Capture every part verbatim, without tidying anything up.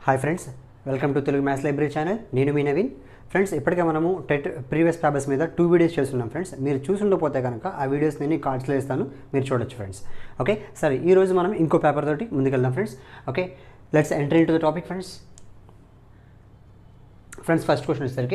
Hi friends, welcome to Telugu maths library channel. నేను మీ Naveen. Friends, ఇప్పటికే మనము టెట్ ప్రీవియస్ పేపర్స్ మీద టూ వీడియోస్ చేస్తున్నాం ఫ్రెండ్స్. మీరు చూసుండకపోతే కనుక ఆ వీడియోస్ నేను కార్డ్స్లో ఇస్తాను, మీరు చూడొచ్చు ఫ్రెండ్స్. ఓకే, సరే ఈరోజు మనం ఇంకో పేపర్ తోటి ముందుకెళ్దాం friends. Okay, let's enter into the topic friends. Friends, first question వచ్చేసరికి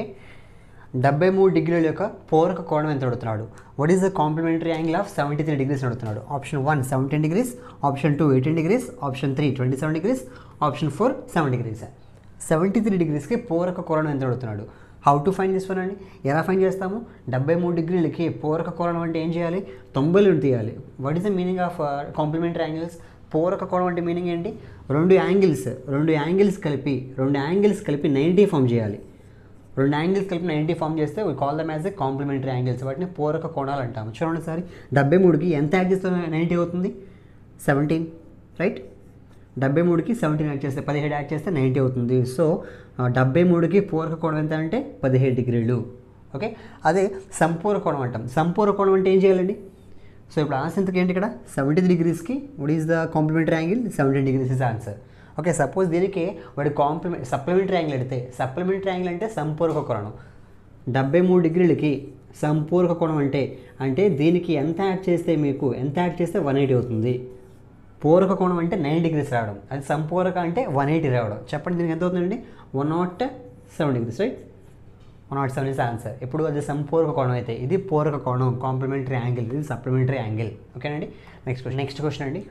డెబ్బై మూడు డిగ్రీల యొక్క పూరక కోణం ఎంత అడుగుతున్నాడు. What is the complementary angle of seventy three degrees అడుగుతున్నాడు. Option one seventeen degrees, option two eighteen degrees, option three twenty seven degrees, option four seven degrees. Seventy three డిగ్రీస్కి పూరక కోణం ఎంత అడుగుతున్నాడు. How to find this one అండి. ఎలా find చేస్తాము? డెబ్బై మూడు డిగ్రీలకి పూరక కోణం అంటే ఏం చేయాలి? తొంభైలు తీయాలి. What is the meaning of complementary angles? పూరక కోణం అంటే మీనింగ్ ఏంటి? రెండు యాంగిల్స్ రెండు యాంగిల్స్ కలిపి రెండు యాంగిల్స్ కలిపి నైంటీ ఫామ్ చేయాలి. రెండు యాంగిల్స్ కలిపి నైంటీ ఫామ్ చేస్తే we call them as a complementary angles. వాటిని పూరక కోణాలు అంటాము. చూడండి సారి, డెబ్బై మూడుకి ఎంత యాడ్ చేస్తే నైంటీ అవుతుంది? Seventeen, right? డెబ్బై మూడుకి సెవెంటీన్ యాడ్ చేస్తే పదిహేడు యాడ్ చేస్తే నైంటీ అవుతుంది. సో డెబ్బై మూడుకి పూరక కోణం ఎంత అంటే పదిహేడు డిగ్రీలు. ఓకే, అదే సంపూరక కోణం అంటాం. సంపూరక కోణం అంటే ఏం చేయాలండి? సో ఇప్పుడు ఆన్సర్ ఎంతకి ఏంటి ఇక్కడ? సెవెంటీ డిగ్రీస్కి what is the complementary angle? Seventeen degrees is answer. Okay, suppose దీనికి వాడి కాంప్లిమెంట్ సప్లిమెంటరీ యాంగిల్ అడితే, సప్లిమెంటరీ యాంగిల్ అంటే సంపూరక కోణం. డెబ్బై మూడు డిగ్రీలకి సంపూరక కోణం అంటే అంటే దీనికి ఎంత యాడ్ చేస్తే మీకు ఎంత యాడ్ చేస్తే వన్ ఎయిటీ అవుతుంది. పూరక కోణం అంటే నైన్ డిగ్రీస్ రావడం, అది సంపూరక అంటే వన్ ఎయిటీ రావడం. చెప్పండి, దీనికి ఎంత అవుతుందండి? One not seven degrees, right? One not seven is answer. ఇప్పుడు అది సంపూరక కోణం అయితే ఇది పూరక కోణం, కాంప్లిమెంటరీ యాంగిల్, ఇది సప్లిమెంటరీ యాంగిల్. ఓకేనండి. నెక్స్ట్ క్వశ్చన్ నెక్స్ట్ క్వశ్చన్ అండి.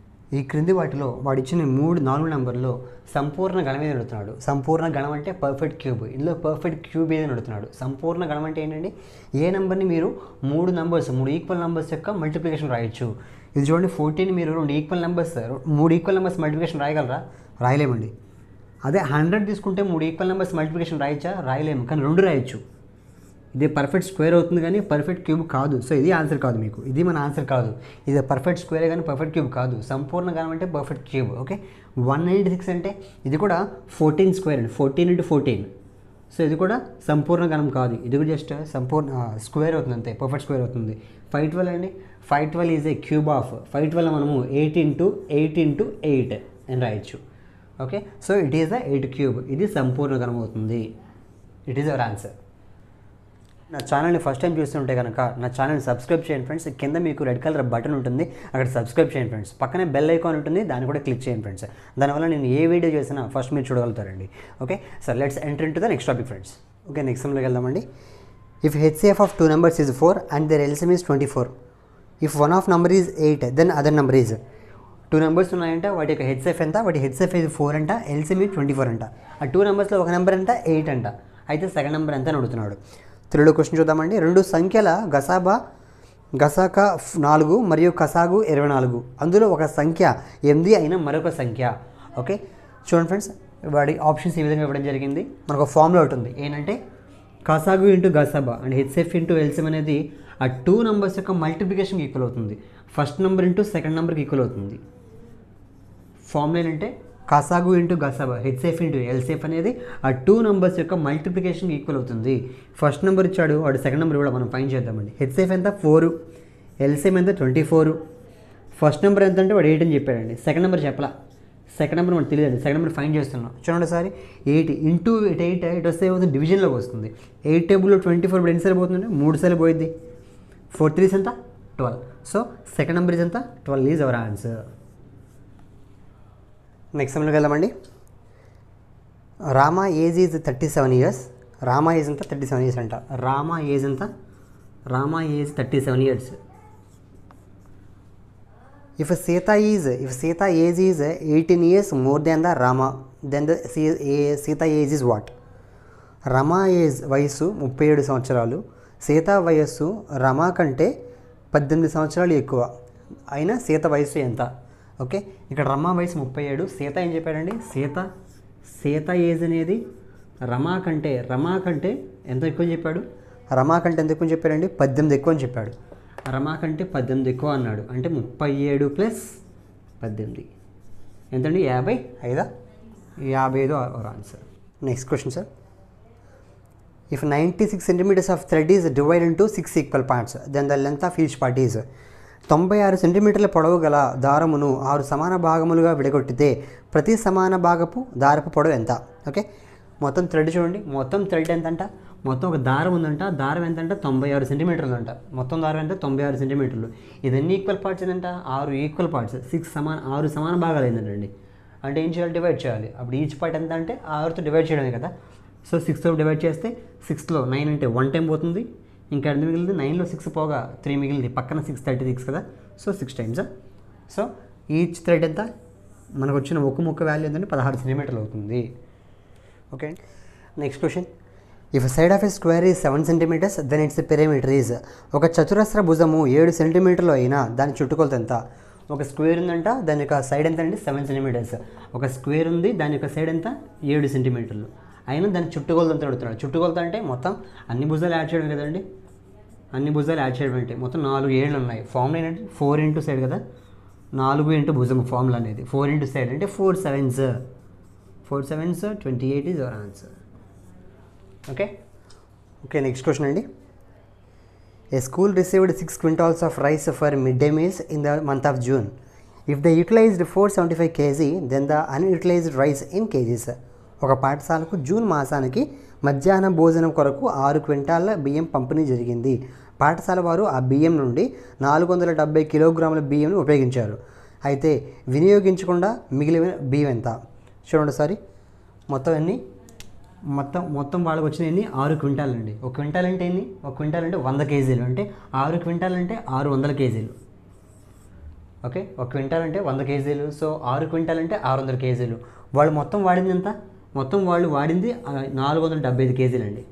ఈ క్రింది వాటిలో వాడు ఇచ్చిన మూడు నాలుగు నెంబర్లో సంపూర్ణ గణం ఏది అడుగుతున్నాడు. సంపూర్ణ గణం అంటే పర్ఫెక్ట్ క్యూబ్. ఇందులో పర్ఫెక్ట్ క్యూబ్ ఏదని అడుగుతున్నాడు. సంపూర్ణ గణం అంటే ఏంటండి? ఏ నెంబర్ని మీరు మూడు నెంబర్స్ మూడు ఈక్వల్ నెంబర్స్ యొక్క మల్టిప్లికేషన్ రాయొచ్చు. ఇది చూడండి, ఫోర్టీన్ మీరు రెండు ఈక్వల్ నెంబర్స్ మూడు ఈక్వల్ నెంబర్స్ మల్టిప్లికేషన్ రాయగలరా? రాయలేమండి. అదే హండ్రెడ్ తీసుకుంటే మూడు ఈక్వల్ నెంబర్స్ మల్టిప్లికేషన్ రాయొచ్చా? రాయలేము. కానీ రెండు రాయొచ్చు. ఇది పర్ఫెక్ట్ స్క్వేర్ అవుతుంది కానీ పర్ఫెక్ట్ క్యూబ్ కాదు. సో ఇది ఆన్సర్ కాదు, మీకు ఇది మన ఆన్సర్ కాదు. ఇది పర్ఫెక్ట్ స్క్వేర్ కానీ పర్ఫెక్ట్ క్యూబ్ కాదు. సంపూర్ణ గణం అంటే perfect cube. Okay, one ninety six అంటే ఇది కూడా ఫోర్టీన్ స్క్వేర్ అండి, ఫోర్టీన్ ఇంటూ ఫోర్టీన్. సో ఇది కూడా సంపూర్ణ గణం కాదు, ఇది కూడా జస్ట్ సంపూర్ణ స్క్వేర్ అవుతుంది అంతే, పర్ఫెక్ట్ స్క్వేర్ అవుతుంది. ఫైవ్ ట్వెల్వ్ అండి, five twelve is a cube of five twelve మనము eight into eight into eight అని రాయొచ్చు. Okay, so it is the eight cube. ఇది సంపూర్ణ గణం అవుతుంది. It is our answer. నా ఛానల్ని ఫస్ట్ టైం చూస్తుంటే కనుక నా ఛానల్ని సబ్స్క్రైబ్ చేయండి ఫ్రెండ్స్. కింద మీకు రెడ్ కలర్ బటన్ ఉంటుంది, అక్కడ సబ్స్క్రైబ్ చేయండి ఫ్రెండ్స్. పక్కనే బెల్ ఐకాన్ ఉంటుంది, దాన్ని కూడా క్లిక్ చేయండి ఫ్రెండ్స్. దానివల్ల నేను ఏ వీడియో చేసినా ఫస్ట్ మీరు చూడగలుగుతారండి. Okay, so let's enter into the next topic friends. Okay, next సమ్లోకి వెళ్దామండి. If HCF of two numbers is four and their LCM is twenty four. If one of number is eight then other number is. Two numbers ఉన్నాయంట, వాటి యొక్క HCF ఎంత? వాటి HCF is four అంట, LCM is twenty four అంట. ఆ two నెంబర్స్లో ఒక number అంట ఎయిట్ అంట. అయితే సెకండ్ నెంబర్ ఎంత అని అడుగుతున్నాడు. తెలుగులో క్వశ్చన్ చూద్దామండి. రెండు సంఖ్యల గసాబా గసాక నాలుగు మరియు కసాగు ఇరవై నాలుగు. అందులో ఒక సంఖ్య ఎనిమిది అయిన మరొక సంఖ్య. ఓకే, చూడండి ఫ్రెండ్స్, వాడి ఆప్షన్స్ ఈ విధంగా ఇవ్వడం జరిగింది. మనకు ఫార్ములా ఉంటుంది ఏంటంటే కసాగు ఇంటూ గసాబా అండ్ హెచ్సిఎఫ్ ఇంటూ ఎల్సిఎం అనేది ఆ టూ నెంబర్స్ యొక్క మల్టిప్లికేషన్కి ఈక్వల్ అవుతుంది. ఫస్ట్ నెంబర్ ఇంటూ సెకండ్ నెంబర్కి ఈక్వల్ అవుతుంది. ఫార్ములా ఏంటంటే కసాగు ఇంటూ గసాబా హెచ్సిఎఫ్ ఇంటూ ఎల్సిఎఫ్ అనేది ఆ టూ నెంబర్స్ యొక్క మల్టిప్లికేషన్కి ఈక్వల్ అవుతుంది. ఫస్ట్ నెంబర్ ఇచ్చాడు, వాడు సెకండ్ నెంబర్ కూడా మనం ఫైండ్ చేద్దామండి. హెచ్సిఎఫ్ ఎంత? ఫోరు. ఎల్సిఎం ఎంత? Twenty four. ఫస్ట్ నెంబర్ ఎంత అంటే వాడు ఎయిట్ అని చెప్పాడండి. సెకండ్ నెంబర్ చెప్పలా. సెకండ్ నెంబర్ మనకు తెలియదు, సెకండ్ నెంబర్ ఫైండ్ చేస్తున్నాం. చూడండి ఒకసారి, eight into eight eight eight వస్తే ఏమవుతుంది? డివిజన్లోకి వస్తుంది. ఎయిట్ టేబుల్లో ట్వంటీ ఫోర్ ఇప్పుడు ఎన్నిసార్లు పోతుందంటే మూడు సార్లు పోయింది. ఫోర్ త్రీస్ ఎంత? Twelve. So second number is ఎంత? Twelve is our answer. Next సమ్లోకి వెళ్దామండి. Rama age is thirty seven years. Rama age ఎంత? థర్టీ సెవెన్ ఇయర్స్ అంట. రామా ఏజ్ ఎంత? Rama age thirty seven years. If Sita is if Sita age is eighteen years more than the Rama then the Sita age is what. Rama age వయస్సు ముప్పై ఏడు సంవత్సరాలు, సీత వయస్సు రమా కంటే పద్దెనిమిది సంవత్సరాలు ఎక్కువ. అయినా సీత వయస్సు ఎంత? ఓకే, ఇక్కడ రమా వయసు ముప్పై ఏడు, సీత ఏం చెప్పాడండి? సీత సీత ఏజ్ అనేది రమా కంటే రమా కంటే ఎంత ఎక్కువ అని చెప్పాడు? రమా కంటే ఎంత ఎక్కువ అని చెప్పాడండి? పద్దెనిమిది ఎక్కువ అని చెప్పాడు. రమా కంటే పద్దెనిమిది ఎక్కువ అన్నాడు అంటే ముప్పై ఏడు ప్లస్ పద్దెనిమిది ఎంతండి? యాభై ఐదా? యాభై ఐదు our answer. Next question sir. If ninety six centimeters of thread is divide into six equal parts then the length of each part is. తొంభై ఆరు సెంటీమీటర్ల పొడవు గల దారమును ఆరు సమాన భాగములుగా విడగొట్టితే ప్రతి సమాన భాగపు దారపు పొడవు ఎంత? ఓకే, మొత్తం థ్రెడ్ చూడండి, మొత్తం థ్రెడ్ ఎంతంట, మొత్తం ఒక దారం ఉందంట, దారం ఎంతంట తొంభై ఆరు సెంటీమీటర్లు అంట, మొత్తం దారం ఎంత తొంభై ఆరు సెంటీమీటర్లు. ఇదన్నీ ఈక్వల్ పార్ట్స్ ఏంటంట, ఆరు ఈక్వల్ పార్ట్స్, సిక్స్ సమాన ఆరు సమాన భాగాలు ఏంటండి. అంటే ఏం చేయాలి, డివైడ్ చేయాలి. అప్పుడు ఈచ్ పార్ట్ ఎంత అంటే ఆరుతో డివైడ్ చేయడమే కదా. సో సిక్స్తో డివైడ్ చేస్తే సిక్స్లో నైన్ అంటే వన్ టైం పోతుంది, ఇంకా ఎంత మిగిలింది, నైన్లో సిక్స్ పోగా త్రీ మిగిలింది, పక్కన సిక్స్ థర్టీ సిక్స్ కదా. So six times. So each thread ఎంత, మనకు వచ్చిన ఒక్క ముక్క వాల్యూ ఏంటంటే పదహారు సెంటీమీటర్లు అవుతుంది. Okay, next question. If side of a square is seven centimeters then its perimeter is. ఒక చతురస్ర భుజము ఏడు సెంటీమీటర్లు అయినా దాని చుట్టుకొలత ఎంత? ఒక స్క్వేర్ ఉందంట, దాని యొక్క సైడ్ ఎంత అండి సెవెన్ సెంటీమీటర్స్. ఒక స్క్వేర్ ఉంది, దాని యొక్క సైడ్ ఎంత ఏడు సెంటీమీటర్లు అయినా దాని చుట్టుకొలత ఎంత అడుగుతున్నాడు. చుట్టుకొలత అంటే మొత్తం అన్ని భుజాలు యాడ్ చేయడం కదండి, అన్ని భుజాలు యాడ్ చేయడం అంటే మొత్తం నాలుగు ఏళ్ళు ఉన్నాయి. ఫార్ములా ఏంటంటే ఫోర్ ఇంటూ సైడ్ కదా, నాలుగు ఇంటూ భుజము ఫార్ములా అనేది. ఫోర్ ఇంటూ సైడ్ అంటే four sevens, four sevens twenty eight is our answer. Okay okay next question అండి. A school received six quintals of rice for midday meals in the month of June. If they utilized four hundred seventy-five kilograms, then the unutilized rice in kgs. ఒక పాఠశాలకు June మాసానికి మధ్యాహ్న భోజనం కొరకు ఆరు క్వింటాల బియ్యం పంపిణీ జరిగింది. పాఠశాల వారు ఆ బియ్యం నుండి నాలుగు వందల డెబ్బై కిలోగ్రాముల బియ్యంను ఉపయోగించారు. అయితే వినియోగించకుండా మిగిలిన బియ్యం ఎంత? చూడండి సారీ, మొత్తం ఎన్ని, మొత్తం మొత్తం వాళ్ళకి వచ్చిన ఎన్ని, ఆరు క్వింటాలు అండి. ఒక క్వింటాల్ అంటే ఎన్ని, ఒక క్వింటాల్ అంటే వంద కేజీలు, అంటే ఆరు క్వింటాల్ అంటే ఆరు వందల కేజీలు. ఓకే, ఒక క్వింటాల్ అంటే వంద కేజీలు, సో ఆరు క్వింటాల్ అంటే ఆరు వందల కేజీలు. వాళ్ళు మొత్తం వాడింది ఎంత, మొత్తం వాళ్ళు వాడింది నాలుగు వందల డెబ్బై ఐదు కేజీలు అండి.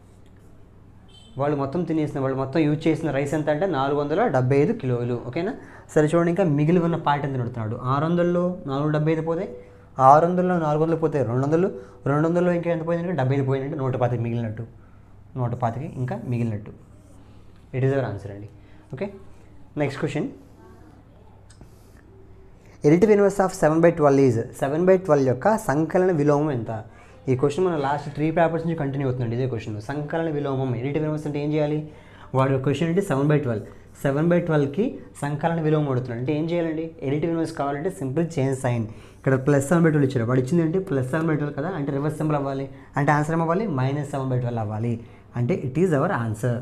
వాళ్ళు మొత్తం తినేసిన, వాళ్ళు మొత్తం యూజ్ చేసిన రైస్ ఎంత అంటే నాలుగు వందల డెబ్బై ఐదు కిలోలు. ఓకేనా, సరే చూడండి, ఇంకా మిగిలి ఉన్న పార్ట్ ఎంత పెడుతున్నాడు. ఆరు వందల్లో నాలుగు డెబ్బై ఐదు పోతే, ఆరు వందల్లో నాలుగు వందలు పోతే రెండు వందలు, రెండు వందల్లో ఇంకా ఎంత పోయిందంటే డెబ్బై ఐదు పోయిందంటే నూట పాతికి మిగిలినట్టు, నూట పాతికి ఇంకా మిగిలినట్టు. ఇట్ ఈస్ అవర్ ఆన్సర్ అండి. Okay, next question. Additive inverse of seven by twelve is. Seven by twelve యొక్క సంకలన విలోమం ఎంత? ఈ క్వశ్చన్ మన లాస్ట్ త్రీ పేపర్స్ నుంచి కంటిన్యూ అవుతుందండి ఇదే క్వశ్చన్. సంకలన విలోమం, ఎడిటివ్ ఇన్వర్స్ అంటే ఏం చేయాలి? వాడు క్వశ్చన్ అంటే seven by twelve, seven by ట్వెల్వ్కి సంకలన విలోమం అడుగుతున్నాడు అంటే ఏం చేయాలండి? ఎడిటివ్ ఇన్వర్స్ కావాలంటే సింపుల్ చేంజ్ సైన్. ఇక్కడ ప్లస్ సెవెన్ బై ట్వెల్వ్ ఇచ్చారు, వాడు ఇచ్చింది అంటే ప్లస్ సెవెన్ బై ట్వెల్వ్ కదా, అంటే రివర్స్ సింబల్ అవ్వాలి, అంటే ఆన్సర్ ఏమవ్వాలి? మైనస్ సెవెన్ బై ట్వెల్వ్ అవ్వాలి, అంటే ఇట్ ఈజ్ అవర్ ఆన్సర్.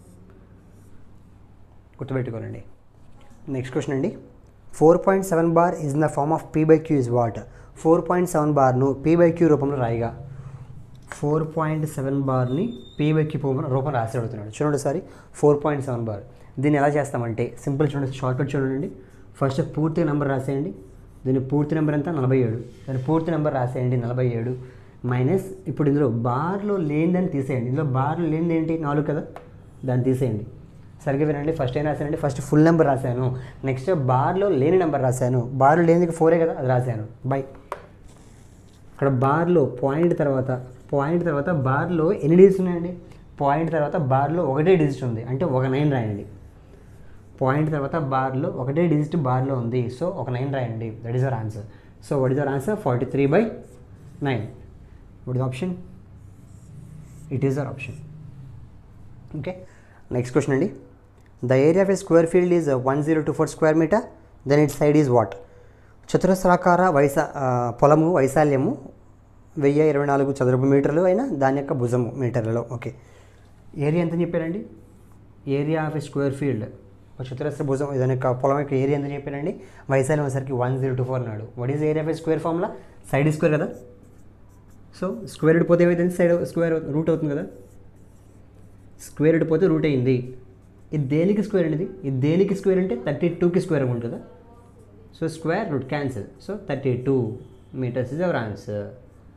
గుర్తుపెట్టుకోనండి. నెక్స్ట్ క్వశ్చన్ అండి. Four point seven bar is in the form of P by Q is what? Four point seven బార్ను పీ బై క్యూ రూపంలో రాయిగా, four point seven బార్ని P by Q రూపం రాసి అడుగుతున్నాడు. చూడండి సారి, ఫోర్ పాయింట్ సెవెన్ బార్ దీన్ని ఎలా చేస్తామంటే సింపుల్ చూడండి, షార్ట్కట్ చూడండి. ఫస్ట్ పూర్తి నెంబర్ రాసేయండి, దీని పూర్తి నెంబర్ ఎంత నలభై ఏడు, దాని పూర్తి నెంబర్ రాసేయండి నలభై ఏడు మైనస్, ఇప్పుడు ఇందులో బార్లో లేనిదని తీసేయండి. ఇందులో బార్లో లేనిది ఏంటి? నాలుగు కదా, దాన్ని తీసేయండి. సరిగ్గా వినండి, ఫస్ట్ ఏం రాశానండి, ఫస్ట్ ఫుల్ నెంబర్ రాశాను, నెక్స్ట్ బార్లో లేని నెంబర్ రాశాను, బార్లో లేనిది ఫోరే కదా, అది రాశాను బై. ఇక్కడ బార్లో పాయింట్ తర్వాత పాయింట్ తర్వాత బార్లో ఎన్ని డిజిట్స్ ఉన్నాయండి? పాయింట్ తర్వాత బార్లో ఒకటే డిజిట్ ఉంది, అంటే ఒక నైన్ రాయండి. పాయింట్ తర్వాత బార్లో ఒకటే డిజిట్ బార్లో ఉంది, సో ఒక నైన్ రాయండి. That is our answer. So what is our answer? Forty three by nine. What is option? It is our option. Okay, next question అండి. The area of a square field is one zero two four square meter, then it side is what? చతురస్రాకార వైశా పొలము వైశాల్యము వెయ్యి ఇరవై నాలుగు చదరపు మీటర్లు అయినా దాని యొక్క భుజము మీటర్లలో. ఓకే, ఏరియా ఎంత చెప్పారండి? Area of a square field, ఒక చతురస్ర భుజం దాని యొక్క పొలం యొక్క ఏరియా ఎంత చెప్పారండి? వైశాల్యం వచ్చేసరికి వన్ జీరో టూ ఫోర్ అన్నాడు. What is area of a square formula? Side square కదా, సో స్క్వేర్ రూట్ పోతే ఏమైంది? సైడ్ స్క్వేర్ రూట్ అవుతుంది కదా, స్క్వేర్ రూట్ పోతే రూట్ అయింది. ఇది దేనికి స్క్వేర్ అనేది? ఇది దేనికి స్క్వేర్ అంటే థర్టీ టూకి స్క్వేర్ ఉంటుంది కదా, so square root cancel, so thirty two meters is our answer.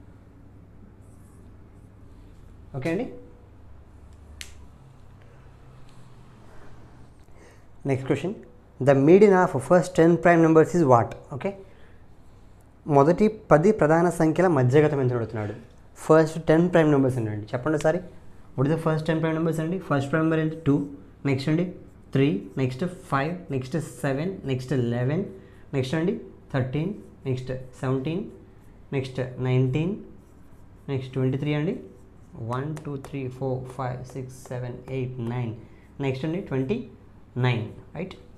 Okay అండి. Next question. The median of first ten prime numbers is what? Okay, మొదటి పది ప్రధాన సంఖ్యల మధ్యగతం ఎంత అడుగుతున్నాడు? ఫస్ట్ టెన్ ప్రైమ్ నెంబర్స్ అండి, చెప్పండి ఒకసారి. What is the first ten prime numbers అండి? ఫస్ట్ ప్రైమ్ నెంబర్ ఏంటి? టూ, నెక్స్ట్ అండి three, next five, next seven, next eleven, next అండి thirteen, next seventeen, next nineteen, next twenty three అండి, one two three four five six seven eight nine, next అండి twenty nine, right.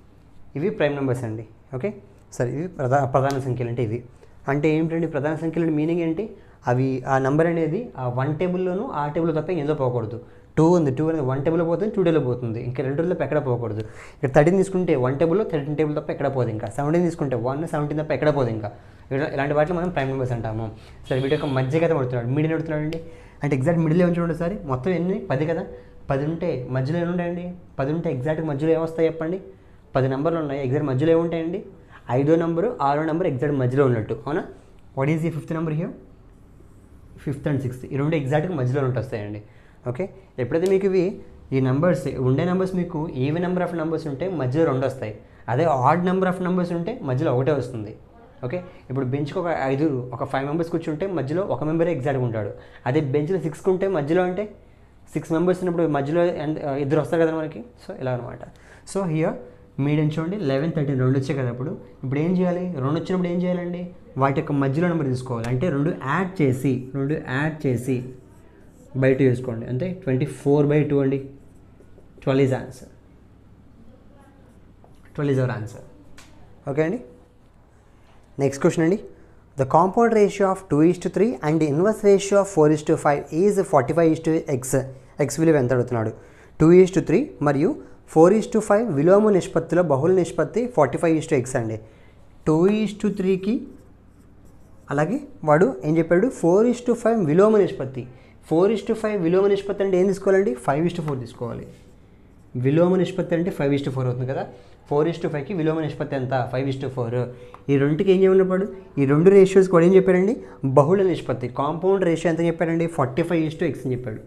ఇవి prime numbers అండి. Okay, సరే ఇవి ప్రధా ప్రధాన సంఖ్యలు అంటే ఇవి. అంటే ఏంటండి ప్రధాన సంఖ్యలు మీనింగ్ ఏంటి? అవి ఆ నెంబర్ అనేది ఆ వన్ టేబుల్లోనూ ఆ టేబుల్ తప్ప ఎందులో పోకూడదు. టూ ఉంది, టూ అనేది వన్ టేబుల్లో పోతుంది, టూ టేబుల్లో పోతుంది, ఇంకా రెండు తప్ప ఎక్కడ పోకూడదు. ఇక్కడ థర్టీన్ తీసుకుంటే వన్ టేబుల్లో థర్టీన్ టేబుల్ తప్ప ఎక్కడ పోదు. ఇంకా సెవెంటీన్ తీసుకుంటే వన్ సెవెంటీన్ తప్ప ఎక్కడ పోదు. ఇంకా ఇలాంటి వాటిలో మనం ప్రైమ్ నెంబర్స్ అంటాము. సరే వీటి యొక్క మధ్య కదా పడుతున్నాడు, మీడియన్ పడుతున్నాడు అండి. అంటే ఎగ్జాక్ట్ మిడిల్ ఏమో చూడండి సార్, మొత్తం ఎన్ని పది కదా, పది ఉంటే మధ్యలో ఏమి ఉంటాయండి? పది ఉంటే ఎగ్జాక్ట్గా మధ్యలో ఏమొస్తాయి చెప్పండి? పది నెంబర్లు ఉన్నాయి, ఎగ్జాక్ట్ మధ్యలో ఏముంటాయండి? ఐదో నెంబరు ఆరో నెంబర్ ఎగ్జాక్ట్ మధ్యలో ఉన్నట్టు, అవునా? వాట్ ఈజ్ ఈ fifth number here? Fifth and sixth ఈ రెండు ఎగ్జాక్ట్గా మధ్యలో ఉంటూ వస్తాయండి. ఓకే, ఎప్పుడైతే మీకు ఇవి ఈ నెంబర్స్ ఉండే నెంబర్స్ మీకు ఈవెన్ నెంబర్ ఆఫ్ నెంబర్స్ ఉంటే మధ్యలో రెండు వస్తాయి, అదే ఆడ్ నెంబర్ ఆఫ్ నెంబర్స్ ఉంటే మధ్యలో ఒకటే వస్తుంది. ఓకే, ఇప్పుడు బెంచ్కి ఒక ఐదు ఒక ఫైవ్ మెంబర్స్ కూర్చుంటే మధ్యలో ఒక మెంబరే ఎగ్జాక్ట్గా ఉంటాడు. అదే బెంచ్లో సిక్స్ ఉంటే మధ్యలో అంటే సిక్స్ మెంబర్స్ ఉన్నప్పుడు మధ్యలో ఇద్దరు వస్తారు కదా మనకి. సో ఇలా అనమాట. సో హియర్ మీడియం చూడండి, లెవెన్ థర్టీన్ రెండు వచ్చాయి కదా. అప్పుడు ఇప్పుడు ఏం చేయాలి? రెండు వచ్చినప్పుడు ఏం చేయాలండి? వాటి యొక్క మధ్యలో నెంబర్ తీసుకోవాలి. అంటే రెండు యాడ్ చేసి రెండు యాడ్ చేసి బై టూ చేసుకోండి. అంటే ట్వంటీ ఫోర్ బై టూ అండి. Twelve is answer. Twelve is our answer. Okay అండి. నెక్స్ట్ క్వశ్చన్ అండి. The compound ratio of two is to three and inverse ratio of four is to five is forty five is to x. X విలువ ఎంత అడుగుతున్నాడు? Two is to three మరియు four is to five విలోమ నిష్పత్తిలో బహుళ నిష్పత్తి forty five is to x అండి. Two is to త్రీకి అలాగే వాడు ఏం చెప్పాడు? ఫోర్ ఈస్ టు ఫైవ్ విలోమ నిష్పత్తి. ఫోర్ ఈస్ టు ఫైవ్ విలోమ నిష్పత్తి అంటే ఏం తీసుకోవాలండి? ఫైవ్ ఈస్ టు ఫోర్ తీసుకోవాలి. విలోమ నిష్పత్తి అంటే ఫైవ్ ఈస్ టు ఫోర్ అవుతుంది కదా. ఫోర్ ఈస్ టు ఫైవ్కి విలోమ నిష్పత్తి ఎంత? Five is to four. ఈ రెండుకి ఏం చేయమన్నప్పుడు ఈ రెండు రేషియోస్ కూడా ఏం చెప్పారండి? బహుళ నిష్పత్తి. కాంపౌండ్ రేషియో ఎంత చెప్పారండి? Forty five is to x అని చెప్పాడు.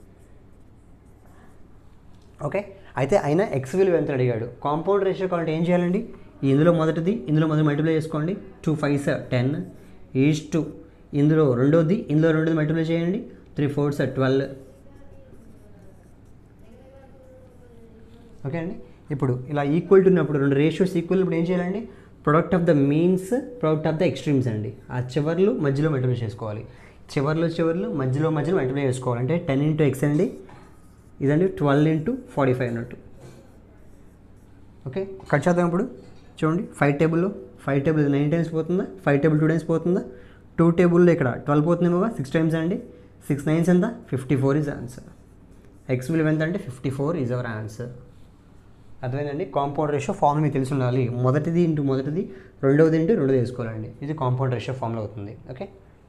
ఓకే, అయితే అయినా ఎక్స్ విలువ ఎంత అడిగాడు? కాంపౌండ్ రేషియో కావాలంటే ఏం చేయాలండి? ఇందులో మొదటిది ఇందులో మొదటి మల్టిప్లై చేసుకోండి. Two five sir ten is to ఇందులో రెండోది ఇందులో రెండోది మల్టిప్లై చేయండి. Three four sir twelve. Okay అండి. ఇప్పుడు ఇలా ఈక్వల్ టు ఉన్నప్పుడు రెండు రేషియోస్ ఈక్వల్ ఇప్పుడు ఏం చేయాలండి? Product of the means product of the extremes అండి. ఆ చివర్లు మధ్యలో మల్టిప్లై చేసుకోవాలి. చివర్లు చివర్లు మధ్యలో మధ్యలో మల్టిప్లై చేసుకోవాలి. అంటే టెన్ ఇంటూ ఎక్స్ అండి, ఇదండి ట్వెల్వ్ ఇంటూ ఫార్టీ ఫైవ్ అన్నట్టు. ఓకే, కట్ చేద్దాం. ఇప్పుడు చూడండి, ఫైవ్ టేబుల్లో ఫైవ్ టేబుల్ నైన్ టైమ్స్ పోతుందా? ఫైవ్ టేబుల్ టూ టైమ్స్ పోతుందా? టూ టేబుల్లో ఇక్కడ ట్వెల్వ్ పోతుందేమో, సిక్స్ టైమ్స్ అండి. సిక్స్ నైన్స్ ఎంత? Fifty four is answer. X విలువ ఎంత అంటే fifty four is our answer. అర్థమైందండి. కాంపౌండ్ రేషియో ఫార్ములా మీకు తెలిసి ఉండాలి. మొదటిది ఇంటూ మొదటిది, రెండవది ఇంటూ రెండోది వేసుకోవాలండి. ఇది కాంపౌండ్ రేషియో ఫార్ములా అవుతుంది. ఓకే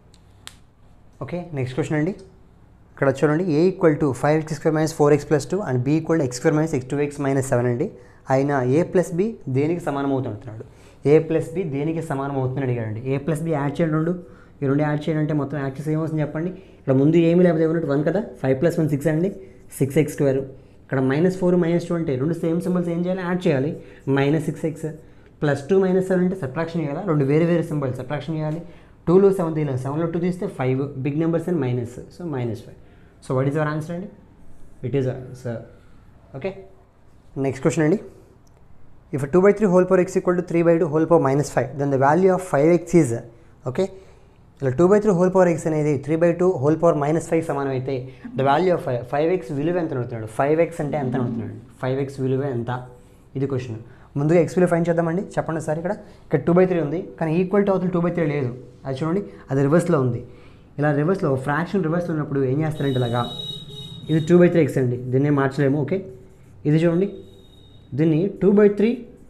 ఓకే నెక్స్ట్ క్వశ్చన్ అండి. ఇక్కడ చూడండి, A equal to five x square minus four x plus two and B equal to x square minus x two x minus seven అండి. అయినా ఏ plus B దేనికి సమానం అవుతుంటున్నాడు? ఏ plus B దేనికి సమానం అవుతుందని అడిగాడండి. ఏ ప్లస్ బి యాడ్ చేయండి. రెండు ఈ రెండు యాడ్ చేయండి అంటే మొత్తం యాడ్ చేసి ఏమవుతుంది చెప్పండి? ఇక్కడ ముందు ఏమీ లేకపోతే ఏమన్నట్టు వన్ కదా. ఫైవ్ ప్లస్ వన్ సిక్స్ అండి, సిక్స్ ఎక్స్ స్క్వేర్. ఇక్కడ మైనస్ ఫోర్ మైనస్ టూ అంటే రెండు సేమ్ సింబల్స్ ఏం చేయాలి? యాడ్ చేయాలి. Minus six x plus two minus seven అంటే సబ్ట్రాక్షన్ చేయాలి. రెండు వేరే వేరే సింబల్స్ సబ్ట్రాక్షన్ చేయాలి. టూలో సెవెన్ తీయాలి. సెవెన్లో టూ తీస్తే five, big numbers and minus, so minus five. So what is our answer అండి? It is our answer. Okay next question అండి. If two by three whole power x equal to three by two whole power minus five then the value of five x is. Okay, ఇలా two by three whole power x అనేది three by two whole power minus five సమానం అయితే the value of five five x విలువ ఎంత అడుగుతున్నాడు? Five X అంటే ఎంత అడుగుతున్నాడు? ఫైవ్ ఎక్స్ విలువ ఎంత? ఇది క్వశ్చన్. ముందుగా ఎక్స్ విలువ ఫైన్ చేద్దామండి. చెప్పండి సార్. ఇక్కడ ఇక్కడ టూ బై త్రీ ఉంది, కానీ ఈక్వల్ టు అవుతుంది టూ బై త్రీ లేదు. అది చూడండి, అది రివర్స్లో ఉంది. ఇలా రివర్స్లో ఫ్రాక్షన్ రివర్స్లో ఉన్నప్పుడు ఏం చేస్తారంటే ఇలాగా, ఇది టూ బై త్రీ ఎక్స్ అండి, దీన్ని మార్చలేము. ఓకే, ఇది చూడండి, దీన్ని టూ బై త్రీ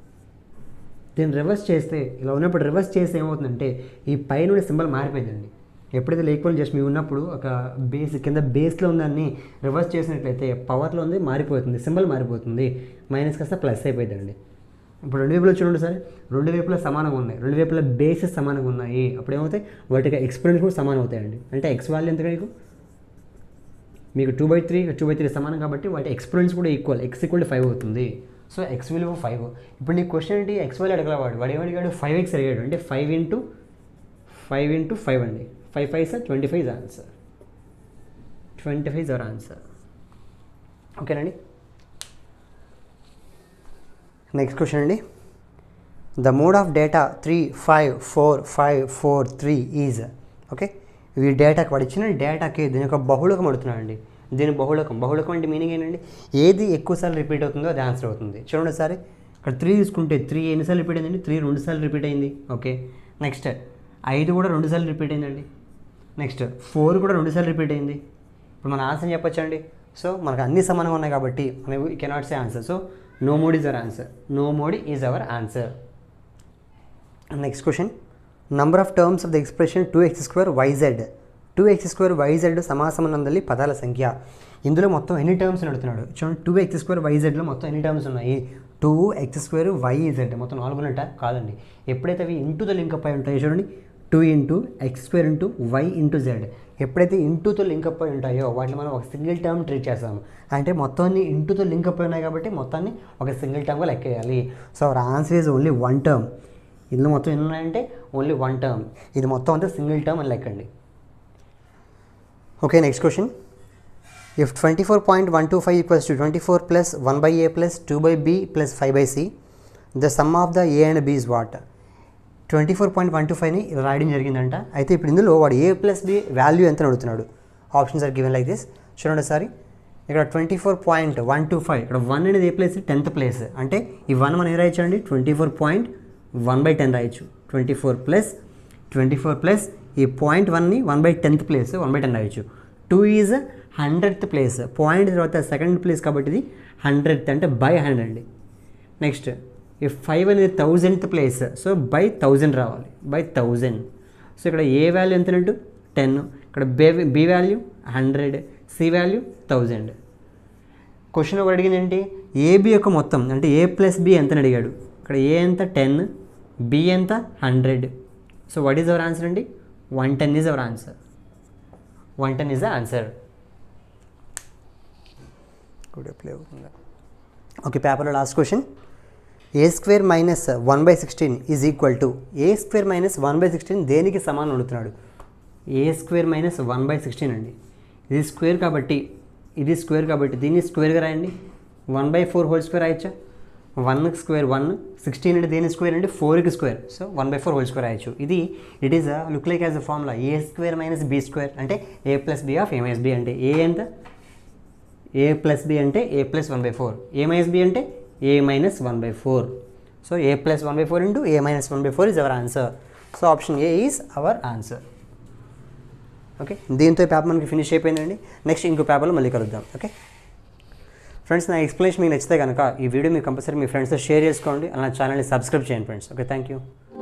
దీన్ని రివర్స్ చేస్తే ఇలా ఉన్నప్పుడు రివర్స్ చేస్తే ఏమవుతుందంటే ఈ పైన సింబల్ మారిపోయిందండి. ఎప్పుడైతే ఈక్వల్ జస్ట్ మీ ఉన్నప్పుడు ఒక బేస్ కింద బేస్లో ఉందాన్ని రివర్స్ చేసినట్లయితే పవర్లో ఉంది మారిపోతుంది, సింబల్ మారిపోతుంది, మైనస్ కాస్త ప్లస్ అయిపోయిందండి. ఇప్పుడు రెండు వైపులో చూడండి సార్, రెండు వైపులా సమానంగా ఉన్నాయి, రెండు వైపులా బేసెస్ సమానంగా ఉన్నాయి. అప్పుడు ఏమవుతాయి? వాటికి ఎక్స్పోనెంట్స్ కూడా సమానం అవుతాయండి. అంటే ఎక్స్ వాల్యూ ఎంత మీకు మీకు two by three two by three సమానం కాబట్టి వాటి ఎక్స్పోనెంట్స్ కూడా equal. X equal to five అవుతుంది. సో ఎక్స్ విలువ ఫైవ్. ఇప్పుడు నీ క్వశ్చన్ ఏంటి? ఎక్స్ వాల్యూ అడగలవాడు. వాడు ఏమడిగాడు? ఫైవ్ ఎక్స్ అడిగాడు. అంటే five into five into five అండి. Five five sir twenty five is answer. Twenty five is our answer. ఓకేనండి. నెక్స్ట్ క్వశ్చన్ అండి. The mode of data three five four five four three is. Okay, ఇవి డేటాకి వాడు ఇచ్చిన డేటాకి దీని యొక్క బహుళకం అడుగుతున్నాడు అండి. దీని బహుళకం బహుళకం అంటే మీనింగ్ ఏంటండి? ఏది ఎక్కువసార్లు రిపీట్ అవుతుందో అది ఆన్సర్ అవుతుంది. చూడండి ఒకసారి, ఇక్కడ త్రీ తీసుకుంటే త్రీ ఎన్నిసార్లు రిపీట్ అయిందండి, త్రీ రెండు సార్లు రిపీట్ అయింది. ఓకే, నెక్స్ట్ ఐదు కూడా రెండు సార్లు రిపీట్ అయిందండి. నెక్స్ట్ ఫోర్ కూడా రెండు సార్లు రిపీట్ అయింది. ఇప్పుడు మన ఆన్సర్ చెప్పొచ్చండి. సో మనకు అన్ని సమానంగా ఉన్నాయి కాబట్టి మనం we cannot say answer. So no mode is our answer. No mode is our answer. Next question, number of terms of the expression two x square Y Z. Two x square Y Z సమాసమనందలి పదాల సంఖ్య. ఇందులో మొత్తం ఎన్ని terms అడుగుతున్నాడు చూడండి. Two x square వైజెడ్లో మొత్తం ఎన్ని టర్మ్స్ ఉన్నాయి? టూ ఎక్స్ స్క్వేర్ వైజెడ్ మొత్తం నాలుగు ఉన్నట్ట కాదండి. ఎప్పుడైతే అవి ఇంటూతో లింకప్ అయి ఉంటాయో చూడండి, two into x square into y into z, ఎప్పుడైతే ఇంటూతో లింకప్ అయి ఉంటాయో వాటిని మనం ఒక సింగిల్ టర్మ్ ట్రీట్ చేస్తాము. అంటే మొత్తాన్ని ఇంటూతో లింకప్ అయి ఉన్నాయి కాబట్టి మొత్తాన్ని ఒక సింగిల్ టర్మ్గా లెక్కేయాలి. So our answer is only one term. ఇందులో మొత్తం ఎన్ని ఉన్నాయంటే ఓన్లీ వన్ టర్మ్. ఇది మొత్తం అంతా సింగిల్ టర్మ్ అని లెక్కండి. Okay, next question, if twenty four point one two five equals to twenty four plus one by A plus two by B plus five by C, the sum of the A and B is what? Twenty four point one two ఫైవ్ని రాయడం జరిగిందంట. అయితే ఇప్పుడు ఇందులో వాడు ఏ plus B value ఎంత అడుగుతున్నాడు? Options are given like this. చూడండి ఒకసారి, ఇక్కడ twenty four point one two five ఇక్కడ వన్ అనేది ఏ ప్లేస్? Tenth place. అంటే ఈ వన్ మనం ఏ రాయొచ్చు అండి? Twenty four point one by ten రాయొచ్చు. Twenty four plus twenty four plus ఈ పాయింట్ వన్ని one by tenth place one by ten రాయొచ్చు. Two is hundredth place, point తర్వాత సెకండ్ ప్లేస్ కాబట్టి ఇది హండ్రెడ్త్ అంటే బై హండ్రెడ్ అండి. నెక్స్ట్ ఈ ఫైవ్ అనేది thousandth place, so by thousand రావాలి, బై థౌజండ్. సో ఇక్కడ ఏ వాల్యూ ఎంతనంటూ టెన్, ఇక్కడ బే B value hundred, C value thousand. Question ఒకటి అడిగింది ఏంటి? ఏబి యొక్క మొత్తం అంటే ఏ ప్లస్ బి ఎంతని అడిగాడు. ఇక్కడ ఏ ఎంత టెన్, బి ఎంత hundred. So what is our answer అండి? One ten is our answer. One ten is the answer. Okay, పేపర్లో last question, A square minus one by sixteen is equal to. A square minus one by sixteen దేనికి సమానం అడుగుతున్నాడు? A square minus one by sixteen అండి. ఇది square కాబట్టి ఇది square కాబట్టి దీన్ని స్క్వేర్గా రాయండి. One by four whole square రాయొచ్చా? వన్కి స్క్వేర్ వన్, సిక్స్టీన్ అంటే దేని స్క్వేర్ అంటే ఫోర్కి square, so one by four whole square రాయొచ్చు. ఇది it is look like as a formula A square minus B square అంటే A plus B of A minus B. అంటే ఏ ఎంత? A plus B అంటే A plus one by four, A minus B అంటే A minus one by four. So A plus one by four into A minus one by four is our answer. So option A is our answer. Okay, దీంతో paper మనకి finish అయిపోయిందండి. Next ఇంకో పేపర్లో మళ్ళీ కలుద్దాం. Okay friends, నా explanation మీకు నచ్చితే కనుక ఈ వీడియో మీకు కంపల్సరీ మీ ఫ్రెండ్స్తో షేర్ చేసుకోండి. అలా ఛానల్ని సబ్స్క్రైబ్ చేయండి ఫ్రెండ్స్. Okay, thank you.